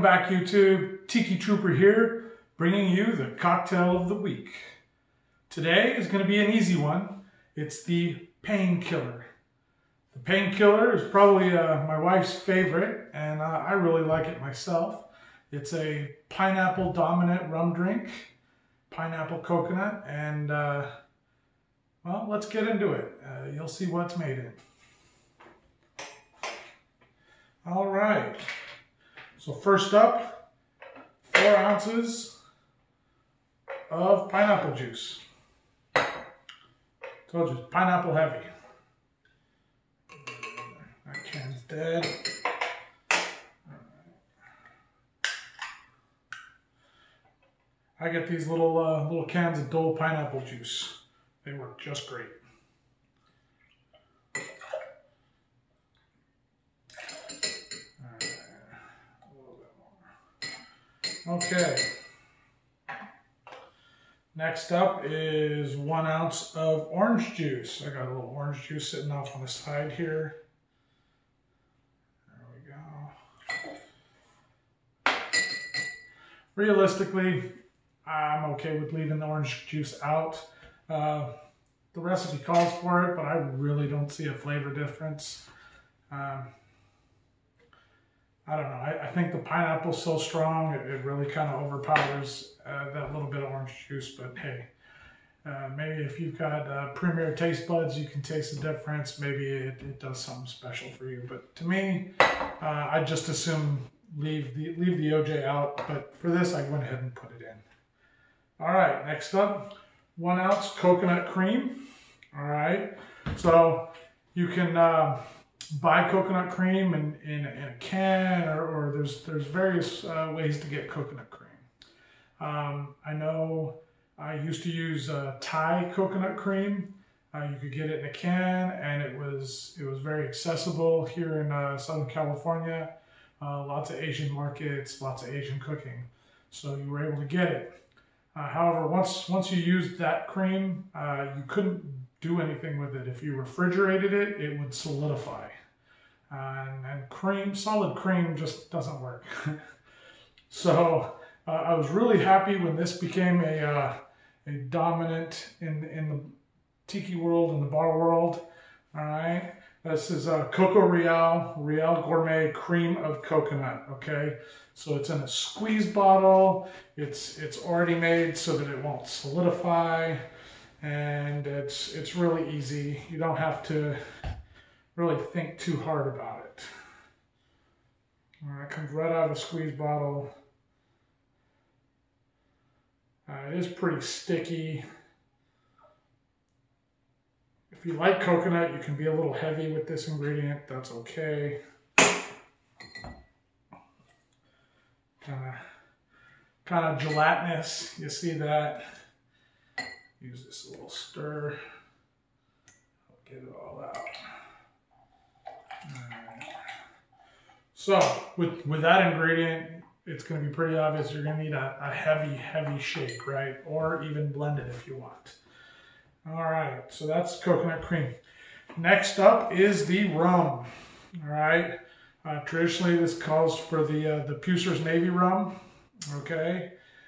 back, YouTube. Tiki Trooper here, bringing you the cocktail of the week. Today is going to be an easy one. It's the painkiller. The painkiller is probably my wife's favorite, and I really like it myself. It's a pineapple dominant rum drink, pineapple coconut, and well, let's get into it. You'll see what it's made in. All right. So first up, 4 ounces of pineapple juice. Told you, it's pineapple heavy. That can's dead. I get these little cans of Dole pineapple juice. They work just great. Okay, next up is 1 ounce of orange juice. I got a little orange juice sitting off on the side here. There we go. Realistically, I'm okay with leaving the orange juice out. The recipe calls for it, but I really don't see a flavor difference. I don't know, I think the pineapple's so strong, it really kind of overpowers that little bit of orange juice, but hey, maybe if you've got premier taste buds, you can taste the difference. Maybe it does something special for you, but to me, I just assume leave the OJ out, but for this, I went ahead and put it in. All right, next up, 1 ounce coconut cream. All right, so you can buy coconut cream in a can, or there's various ways to get coconut cream. I know I used to use Thai coconut cream. You could get it in a can, and it was very accessible here in Southern California. Lots of Asian markets, lots of Asian cooking, so you were able to get it. However, once you used that cream, you couldn't do anything with it. If you refrigerated it, it would solidify. And cream, solid cream, just doesn't work. So I was really happy when this became a dominant in the tiki world, in the bar world. All right, this is Coco Real Gourmet Cream of Coconut. Okay, so it's in a squeeze bottle. It's already made so that it won't solidify, and it's really easy. You don't have to really think too hard about it. All right, it comes right out of the squeeze bottle. It is pretty sticky. If you like coconut, you can be a little heavy with this ingredient. That's okay. Kind of gelatinous. You see that? Use this little stir. I'll get it all out. So with that ingredient, it's going to be pretty obvious you're going to need a heavy shake, right? Or even blend it if you want. All right, so that's coconut cream. Next up is the rum. All right, traditionally this calls for the Pucer's Navy rum. Okay,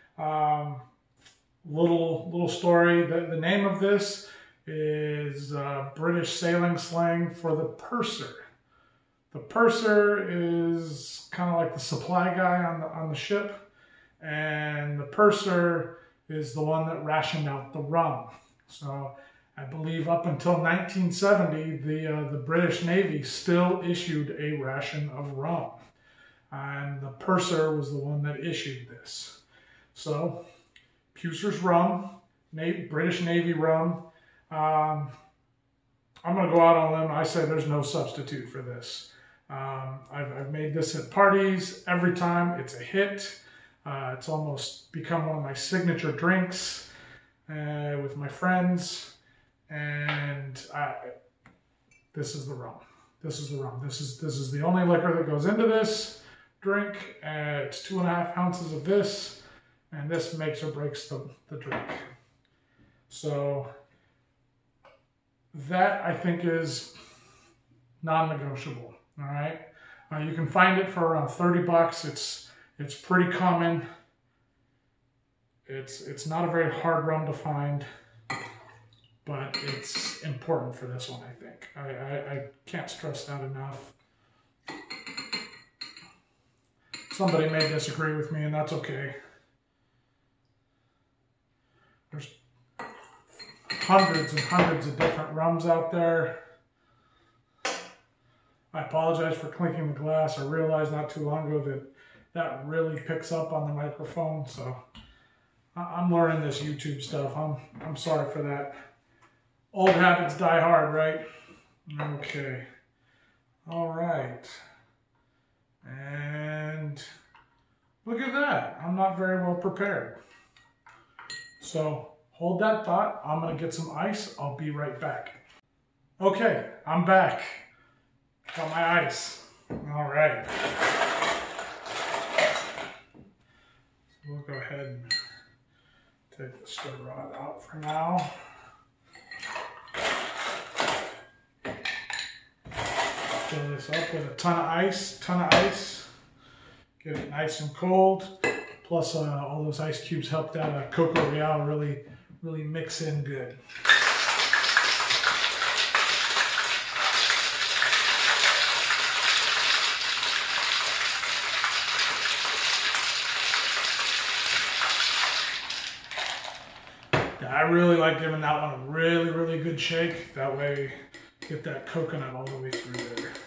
little story. The name of this is British sailing slang for the purser. The purser is kind of like the supply guy on the ship, and the purser is the one that rationed out the rum. So I believe up until 1970, the British Navy still issued a ration of rum, and the purser was the one that issued this. So Pucer's rum, British Navy rum. I'm going to go out on a limb. I say there's no substitute for this. I've made this at parties every time. It's a hit. It's almost become one of my signature drinks with my friends. And this is the rum. This is the rum. This is the only liquor that goes into this drink. It's 2.5 ounces of this, and this makes or breaks the drink. So that, I think, is non-negotiable. All right, you can find it for around $30. It's pretty common. It's not a very hard rum to find, but it's important for this one, I think. I can't stress that enough. Somebody may disagree with me, and that's okay. There's hundreds and hundreds of different rums out there. I apologize for clinking the glass. I realized not too long ago that that really picks up on the microphone, so I'm learning this YouTube stuff. I'm sorry for that. Old habits die hard, right? Okay. All right. And look at that. I'm not very well prepared. So hold that thought. I'm going to get some ice. I'll be right back. Okay, I'm back. Got my ice. All right. So we'll go ahead and take the stir rod out for now. Fill this up with a ton of ice. Get it nice and cold. Plus all those ice cubes help that Cocoa Real really mix in good. I really like giving that one a really good shake. That way, get that coconut all the way through there.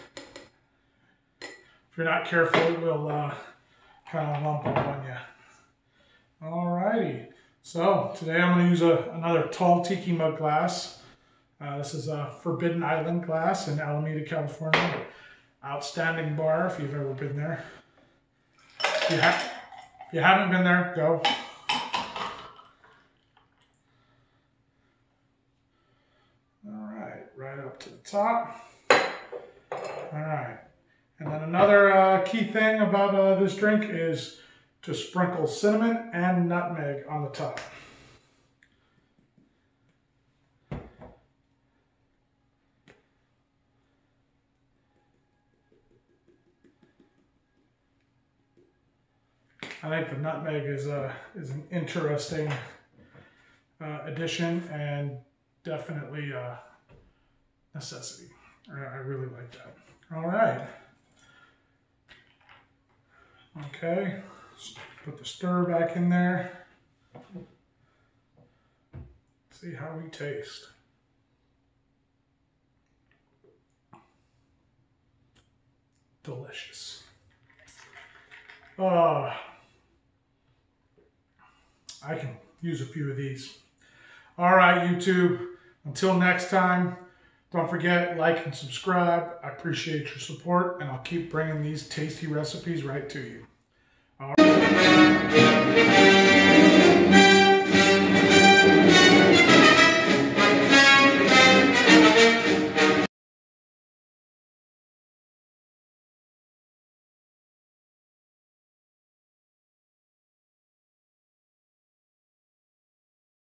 If you're not careful, it will kind of lump up on you. Alrighty. So today I'm going to use another tall tiki mug glass. This is a Forbidden Island glass in Alameda, California. Outstanding bar if you've ever been there. If you haven't been there, go. Right up to the top. All right. And then another key thing about this drink is to sprinkle cinnamon and nutmeg on the top. I think the nutmeg is an interesting addition and definitely necessity. I really like that. All right. Okay. Put the stir back in there. See how we taste. Delicious. I can use a few of these. All right, YouTube. Until next time. Don't forget, like and subscribe. I appreciate your support, and I'll keep bringing these tasty recipes right to you. All right.